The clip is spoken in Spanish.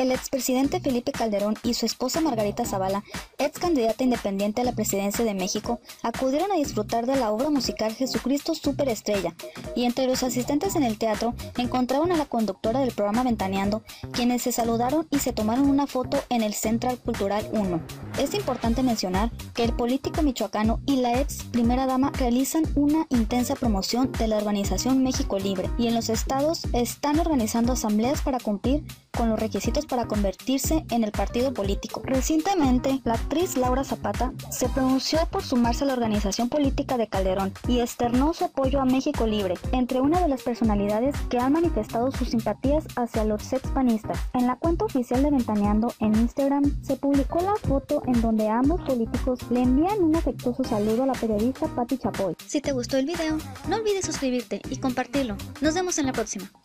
El expresidente Felipe Calderón y su esposa Margarita Zavala, ex candidata independiente a la presidencia de México, acudieron a disfrutar de la obra musical Jesucristo Superestrella, y entre los asistentes en el teatro encontraron a la conductora del programa Ventaneando, quienes se saludaron y se tomaron una foto en el Central Cultural 1. Es importante mencionar que el político michoacano y la ex primera dama realizan una intensa promoción de la organización México Libre, y en los estados están organizando asambleas para cumplir con los requisitos para convertirse en el partido político. Recientemente, la actriz Laura Zapata se pronunció por sumarse a la organización política de Calderón y externó su apoyo a México Libre, entre una de las personalidades que han manifestado sus simpatías hacia los expanistas. En la cuenta oficial de Ventaneando en Instagram se publicó la foto en donde ambos políticos le envían un afectuoso saludo a la periodista Patti Chapoy. Si te gustó el video, no olvides suscribirte y compartirlo. Nos vemos en la próxima.